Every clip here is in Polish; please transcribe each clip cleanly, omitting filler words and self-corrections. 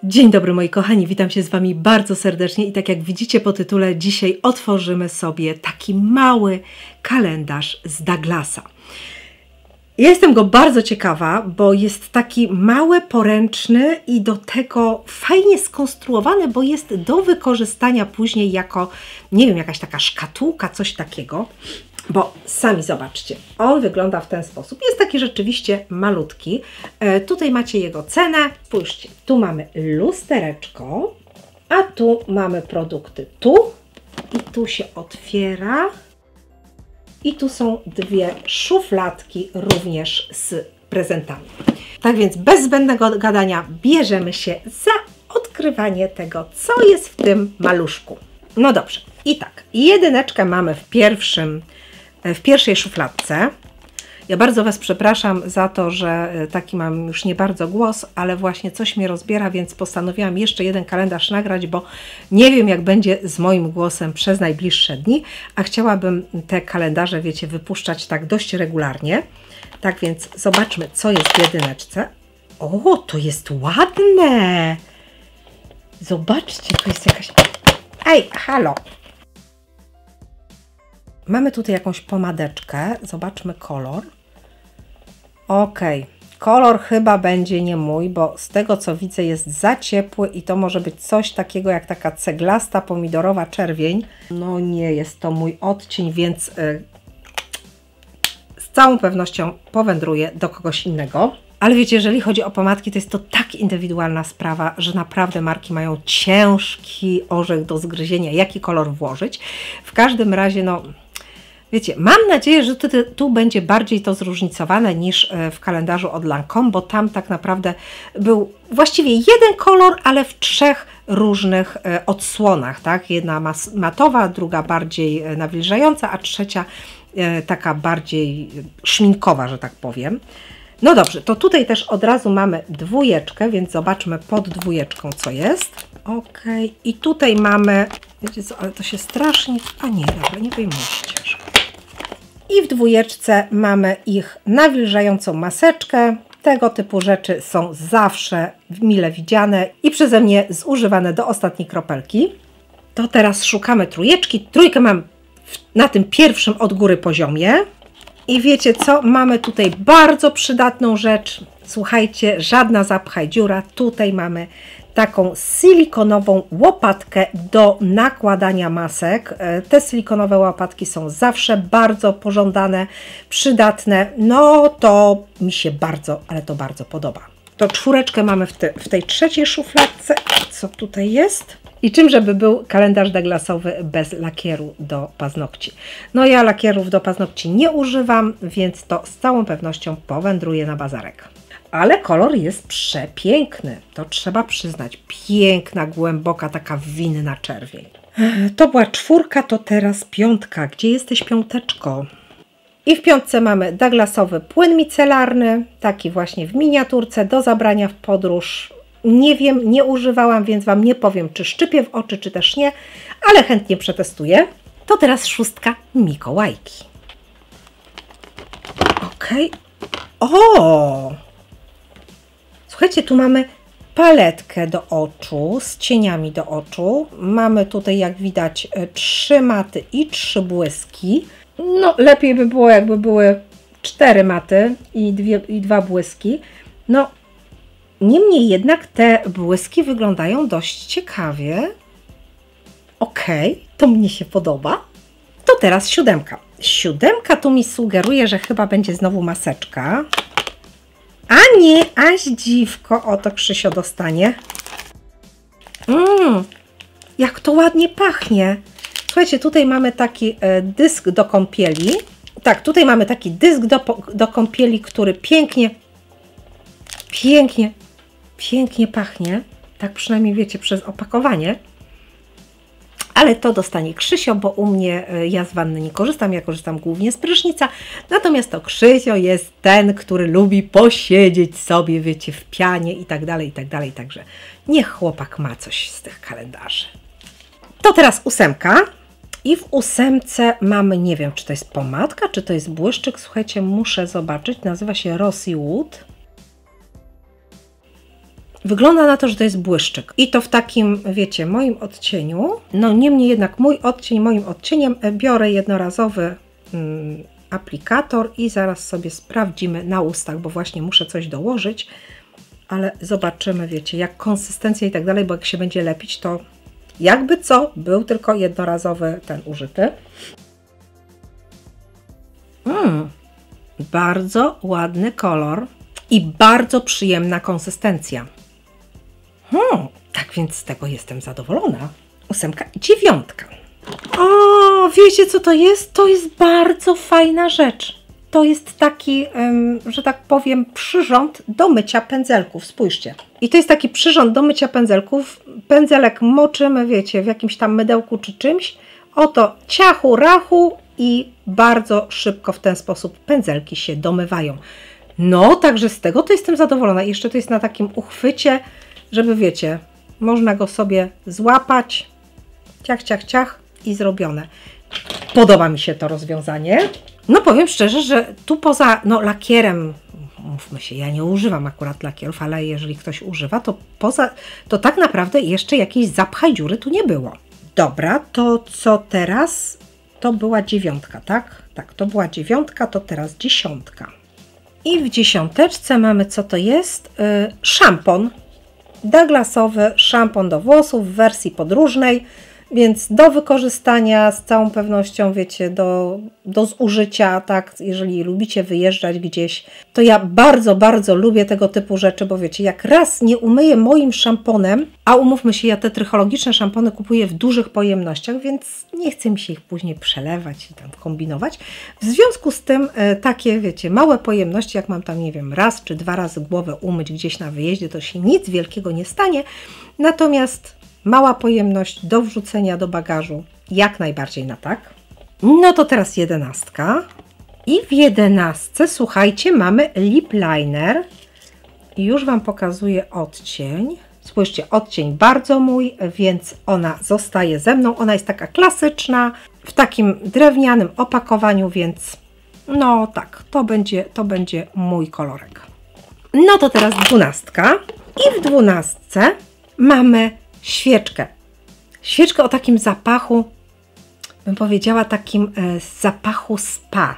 Dzień dobry moi kochani, witam się z Wami bardzo serdecznie i tak jak widzicie po tytule, dzisiaj otworzymy sobie taki mały kalendarz z Douglasa. Ja jestem go bardzo ciekawa, bo jest taki mały, poręczny i do tego fajnie skonstruowany, bo jest do wykorzystania później jako, nie wiem, jakaś taka szkatułka, coś takiego. Bo sami zobaczcie, on wygląda w ten sposób. Jest taki rzeczywiście malutki. Tutaj macie jego cenę. Spójrzcie, tu mamy lustereczko, a tu mamy produkty tu i tu się otwiera. I tu są dwie szufladki również z prezentami. Tak więc bez zbędnego gadania bierzemy się za odkrywanie tego, co jest w tym maluszku. No dobrze, i tak, jedyneczkę mamy w pierwszej szufladce. Ja bardzo Was przepraszam za to, że taki mam już nie bardzo głos, ale właśnie coś mnie rozbiera, więc postanowiłam jeszcze jeden kalendarz nagrać, bo nie wiem, jak będzie z moim głosem przez najbliższe dni, a chciałabym te kalendarze, wiecie, wypuszczać tak dość regularnie. Tak więc zobaczmy, co jest w jedyneczce. O, to jest ładne! Zobaczcie, tu jest jakaś... Ej, halo! Mamy tutaj jakąś pomadeczkę. Zobaczmy kolor. Ok, kolor chyba będzie nie mój, bo z tego co widzę jest za ciepły i to może być coś takiego jak taka ceglasta, pomidorowa czerwień. No nie jest to mój odcień, więc z całą pewnością powędruję do kogoś innego. Ale wiecie, jeżeli chodzi o pomadki, to jest to tak indywidualna sprawa, że naprawdę marki mają ciężki orzech do zgryzienia, jaki kolor włożyć. W każdym razie, no... Wiecie, mam nadzieję, że tu będzie bardziej to zróżnicowane niż w kalendarzu od Lancome, bo tam tak naprawdę był właściwie jeden kolor, ale w trzech różnych odsłonach, tak? Jedna matowa, druga bardziej nawilżająca, a trzecia taka bardziej szminkowa, że tak powiem. No dobrze, to tutaj też od razu mamy dwójeczkę, więc zobaczmy pod dwójeczką, co jest. Ok, i tutaj mamy, wiecie co, ale to się strasznie, a nie, dobra, nie wyjmujcie. I w dwójeczce mamy ich nawilżającą maseczkę. Tego typu rzeczy są zawsze mile widziane i przeze mnie zużywane do ostatniej kropelki. To teraz szukamy trójeczki. Trójkę mam na tym pierwszym od góry poziomie. I wiecie co? Mamy tutaj bardzo przydatną rzecz. Słuchajcie, żadna zapchaj dziura. Tutaj mamy taką silikonową łopatkę do nakładania masek. Te silikonowe łopatki są zawsze bardzo pożądane, przydatne. No to mi się bardzo, ale to bardzo podoba. To czwóreczkę mamy w tej trzeciej szufladce. Co tutaj jest? I czym żeby był kalendarz Douglasowy bez lakieru do paznokci? No ja lakierów do paznokci nie używam, więc to z całą pewnością powędruje na bazarek. Ale kolor jest przepiękny, to trzeba przyznać. Piękna, głęboka, taka winna czerwień. To była czwórka, to teraz piątka. Gdzie jesteś, piąteczko? I w piątce mamy Douglasowy płyn micelarny, taki właśnie w miniaturce do zabrania w podróż. Nie wiem, nie używałam, więc Wam nie powiem, czy szczypię w oczy, czy też nie, ale chętnie przetestuję. To teraz szóstka Mikołajki. Ok. O! Słuchajcie, tu mamy paletkę do oczu z cieniami do oczu. Mamy tutaj, jak widać, 3 maty i 3 błyski. No, lepiej by było, jakby były 4 maty i 2 błyski. No, niemniej jednak te błyski wyglądają dość ciekawie. Ok, to mnie się podoba. To teraz siódemka. Siódemka tu mi sugeruje, że chyba będzie znowu maseczka. A nie, aś dziwko, oto Krzysio dostanie. Jak to ładnie pachnie. Słuchajcie, tutaj mamy taki dysk do kąpieli. Tak, tutaj mamy taki dysk do kąpieli, który pięknie pachnie. Tak przynajmniej wiecie, przez opakowanie. Ale to dostanie Krzysio, bo u mnie ja z wanny nie korzystam, ja korzystam głównie z prysznica. Natomiast to Krzysio jest ten, który lubi posiedzieć sobie, wiecie, w pianie i tak dalej, także niech chłopak ma coś z tych kalendarzy. To teraz ósemka. I w ósemce mamy, nie wiem, czy to jest pomadka, czy to jest błyszczyk. Słuchajcie, muszę zobaczyć. Nazywa się Rosy Wood. Wygląda na to, że to jest błyszczyk. I to w takim, wiecie, moim odcieniu. No niemniej jednak mój odcień, moim odcieniem biorę jednorazowy aplikator i zaraz sobie sprawdzimy na ustach, bo właśnie muszę coś dołożyć. Ale zobaczymy, wiecie, jak konsystencja i tak dalej, bo jak się będzie lepić, to jakby co, był tylko jednorazowy ten użyty. Bardzo ładny kolor i bardzo przyjemna konsystencja. Tak więc z tego jestem zadowolona. 8 i 9. O, wiecie co to jest? To jest bardzo fajna rzecz. To jest taki, że tak powiem, przyrząd do mycia pędzelków. Spójrzcie. I to jest taki przyrząd do mycia pędzelków. Pędzelek moczymy, wiecie, w jakimś tam mydełku czy czymś. Oto ciachu, rachu i bardzo szybko w ten sposób pędzelki się domywają. No, także z tego to jestem zadowolona. I jeszcze to jest na takim uchwycie, żeby, wiecie, można go sobie złapać. Ciach, ciach, ciach i zrobione. Podoba mi się to rozwiązanie. No powiem szczerze, że tu poza lakierem, mówmy się, ja nie używam akurat lakierów, ale jeżeli ktoś używa, to tak naprawdę jeszcze jakiejś zapchaj dziury tu nie było. Dobra, to co teraz? To była 9, tak? Tak, to była 9, to teraz 10. I w 10 mamy, co to jest? Szampon. Douglasowy szampon do włosów w wersji podróżnej. Więc do wykorzystania z całą pewnością, wiecie, do zużycia, tak, jeżeli lubicie wyjeżdżać gdzieś, to ja bardzo, bardzo lubię tego typu rzeczy, bo wiecie, jak raz nie umyję moim szamponem, a umówmy się, ja te trychologiczne szampony kupuję w dużych pojemnościach, więc nie chce mi się ich później przelewać i tam kombinować. W związku z tym takie, wiecie, małe pojemności, jak mam tam, nie wiem, raz czy 2 razy głowę umyć gdzieś na wyjeździe, to się nic wielkiego nie stanie, natomiast mała pojemność do wrzucenia do bagażu, jak najbardziej na tak. No to teraz 11. I w 11, słuchajcie, mamy lip liner. I już Wam pokazuję odcień. Spójrzcie, odcień bardzo mój, więc ona zostaje ze mną. Ona jest taka klasyczna, w takim drewnianym opakowaniu, więc no tak, to będzie mój kolorek. No to teraz 12. I w 12 mamy świeczkę. Świeczkę o takim zapachu, bym powiedziała, takim zapachu spa.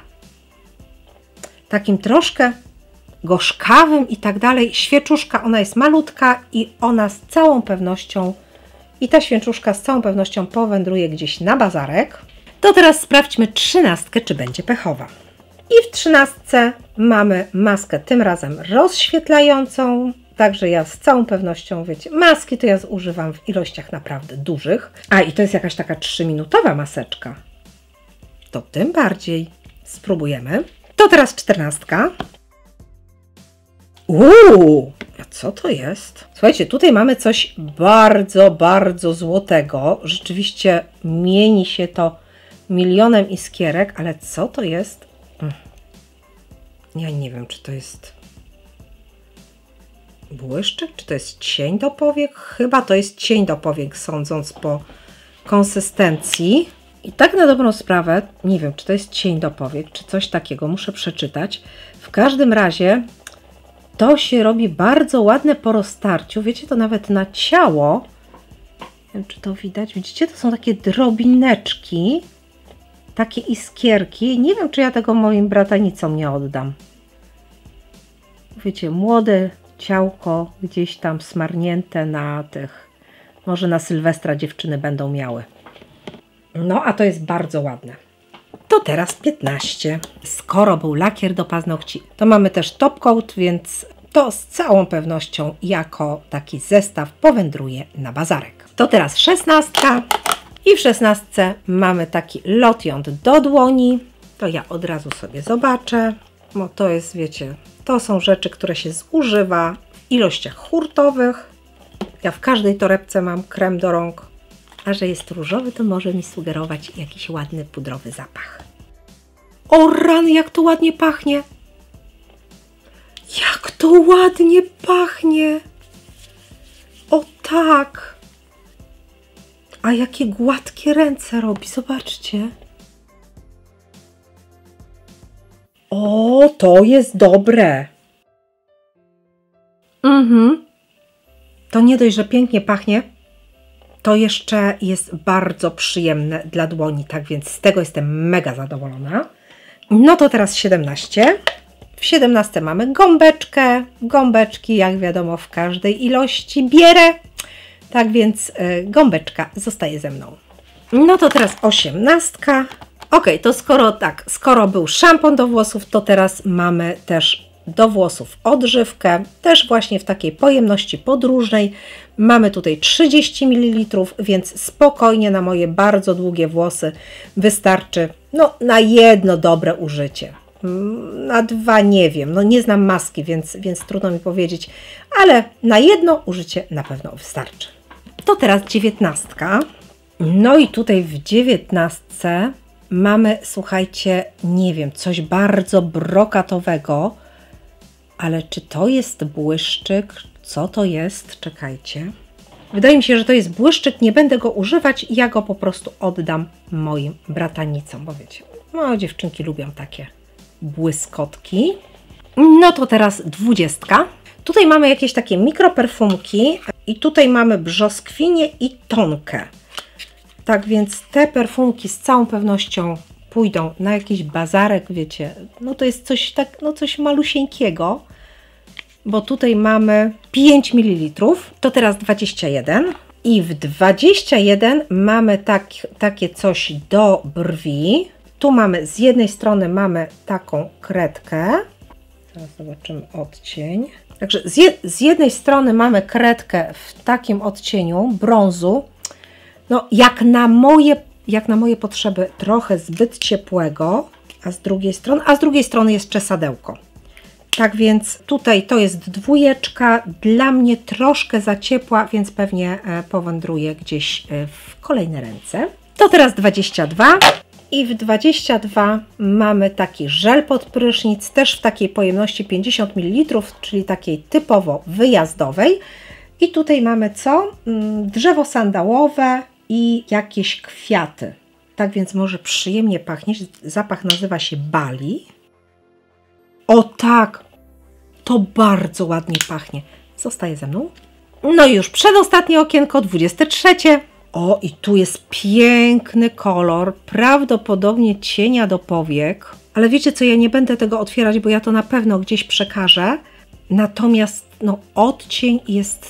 Takim troszkę gorzkawym i tak dalej. Świeczuszka, ona jest malutka i ona z całą pewnością, i ta świeczuszka z całą pewnością powędruje gdzieś na bazarek. To teraz sprawdźmy 13, czy będzie pechowa. I w 13 mamy maskę, tym razem rozświetlającą. Także ja z całą pewnością, wiecie, maski to ja używam w ilościach naprawdę dużych. A i to jest jakaś taka 3-minutowa maseczka. To tym bardziej spróbujemy. To teraz 14. A co to jest? Słuchajcie, tutaj mamy coś bardzo, bardzo złotego. Rzeczywiście mieni się to milionem iskierek, ale co to jest? Ja nie wiem, czy to jest błyszczyk, czy to jest cień do powiek? Chyba to jest cień do powiek, sądząc po konsystencji. I tak na dobrą sprawę, nie wiem, czy to jest cień do powiek, czy coś takiego, muszę przeczytać. W każdym razie to się robi bardzo ładne po roztarciu. Wiecie, to nawet na ciało. Nie wiem, czy to widać. Widzicie, to są takie drobineczki, takie iskierki. Nie wiem, czy ja tego moim bratanicom nie oddam. Wiecie, młode ciałko gdzieś tam smarnięte na tych, może na Sylwestra dziewczyny będą miały. No, a to jest bardzo ładne. To teraz 15. Skoro był lakier do paznokci, to mamy też top coat, więc to z całą pewnością jako taki zestaw powędruje na bazarek. To teraz 16. I w 16 mamy taki lotion do dłoni. To ja od razu sobie zobaczę, bo to jest, wiecie, to są rzeczy, które się zużywa w ilościach hurtowych. Ja w każdej torebce mam krem do rąk, a że jest różowy, to może mi sugerować jakiś ładny pudrowy zapach. O rany, jak to ładnie pachnie! Jak to ładnie pachnie! O tak! A jakie gładkie ręce robi, zobaczcie. O, to jest dobre. to nie dość, że pięknie pachnie, to jeszcze jest bardzo przyjemne dla dłoni, tak więc z tego jestem mega zadowolona. No to teraz 17. W 17 mamy gąbeczkę. Gąbeczki, jak wiadomo, w każdej ilości bierę. Tak więc gąbeczka zostaje ze mną. No to teraz 18. Ok, to skoro był szampon do włosów, to teraz mamy też do włosów odżywkę, też właśnie w takiej pojemności podróżnej. Mamy tutaj 30 ml, więc spokojnie na moje bardzo długie włosy wystarczy na jedno dobre użycie. Na dwa nie wiem, nie znam maski, więc trudno mi powiedzieć, ale na jedno użycie na pewno wystarczy. To teraz 19. No i tutaj w 19 mamy, słuchajcie, nie wiem, coś bardzo brokatowego, ale czy to jest błyszczyk? Co to jest? Czekajcie. Wydaje mi się, że to jest błyszczyk, nie będę go używać, ja go po prostu oddam moim bratanicom, bo wiecie, dziewczynki lubią takie błyskotki. No to teraz 20. Tutaj mamy jakieś takie mikroperfumki i tutaj mamy brzoskwinię i tonkę. Tak więc te perfumki z całą pewnością pójdą na jakiś bazarek, wiecie, to jest coś coś malusieńkiego, bo tutaj mamy 5 ml, to teraz 21 i w 21 mamy takie coś do brwi. Tu mamy, z jednej strony mamy taką kredkę, teraz zobaczymy odcień. Także z jednej strony mamy kredkę w takim odcieniu brązu, jak na moje potrzeby trochę zbyt ciepłego, a z drugiej strony jest czesadełko. Tak więc tutaj to jest 2, dla mnie troszkę za ciepła, więc pewnie powędruje gdzieś w kolejne ręce. To teraz 22 i w 22 mamy taki żel pod prysznic, też w takiej pojemności 50 ml, czyli takiej typowo wyjazdowej. I tutaj mamy co? Drzewo sandałowe i jakieś kwiaty. Tak więc może przyjemnie pachnieć. Zapach nazywa się Bali. O tak! To bardzo ładnie pachnie. Zostaje ze mną. No i już przedostatnie okienko, 23. O, i tu jest piękny kolor, prawdopodobnie cienia do powiek. Ale wiecie co, ja nie będę tego otwierać, bo ja to na pewno gdzieś przekażę. Natomiast odcień jest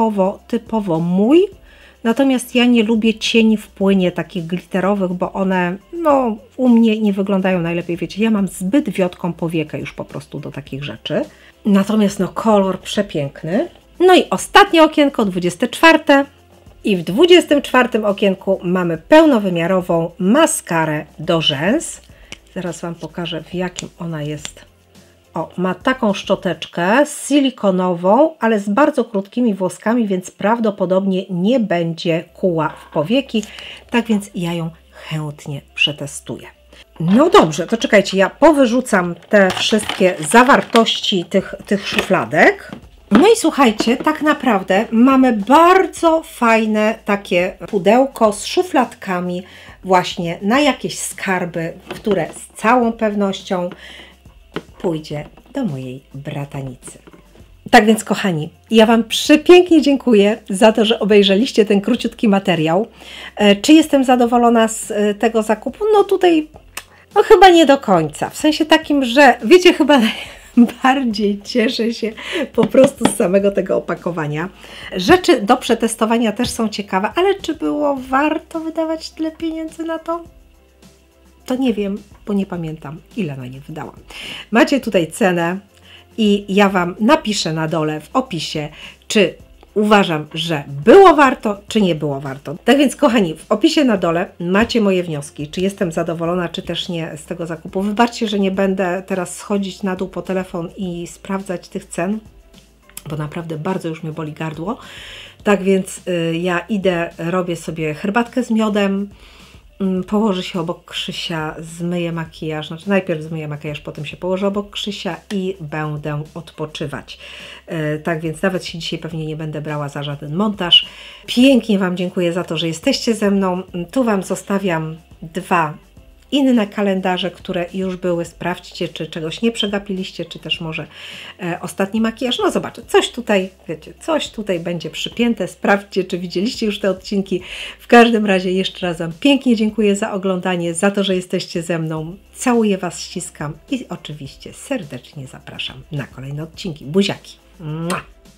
typowo mój. Natomiast ja nie lubię cieni w płynie takich glitterowych, bo one u mnie nie wyglądają najlepiej. Wiecie, ja mam zbyt wiotką powiekę już po prostu do takich rzeczy. Natomiast kolor przepiękny. No i ostatnie okienko, 24. I w 24 okienku mamy pełnowymiarową maskarę do rzęs. Zaraz Wam pokażę, w jakim ona jest. O, ma taką szczoteczkę silikonową, ale z bardzo krótkimi włoskami, więc prawdopodobnie nie będzie kuła w powieki. Tak więc ja ją chętnie przetestuję. No dobrze, to czekajcie, ja powyrzucam te wszystkie zawartości tych szufladek. No i słuchajcie, tak naprawdę mamy bardzo fajne takie pudełko z szufladkami właśnie na jakieś skarby, które z całą pewnością pójdzie do mojej bratanicy. Tak więc kochani, ja Wam przepięknie dziękuję za to, że obejrzeliście ten króciutki materiał. Czy jestem zadowolona z tego zakupu? No tutaj chyba nie do końca. W sensie takim, że wiecie, chyba bardziej cieszę się po prostu z samego tego opakowania. Rzeczy do przetestowania też są ciekawe, ale czy było warto wydawać tyle pieniędzy na to? To nie wiem, bo nie pamiętam, ile na nie wydałam. Macie tutaj cenę i ja Wam napiszę na dole w opisie, czy uważam, że było warto, czy nie było warto. Tak więc kochani, w opisie na dole macie moje wnioski, czy jestem zadowolona, czy też nie z tego zakupu. Wybaczcie, że nie będę teraz schodzić na dół po telefon i sprawdzać tych cen, bo naprawdę bardzo już mnie boli gardło. Tak więc ja idę, robię sobie herbatkę z miodem, położę się obok Krzysia, zmyję makijaż, znaczy najpierw zmyję makijaż, potem się położę obok Krzysia i będę odpoczywać. Tak więc nawet się dzisiaj pewnie nie będę brała za żaden montaż. Pięknie Wam dziękuję za to, że jesteście ze mną. Tu Wam zostawiam 2 inne kalendarze, które już były. Sprawdźcie, czy czegoś nie przegapiliście, czy też może ostatni makijaż. No zobaczę, coś tutaj, wiecie, coś tutaj będzie przypięte. Sprawdźcie, czy widzieliście już te odcinki. W każdym razie jeszcze raz Wam pięknie dziękuję za oglądanie, za to, że jesteście ze mną. Całuję Was, ściskam i oczywiście serdecznie zapraszam na kolejne odcinki. Buziaki! Mua!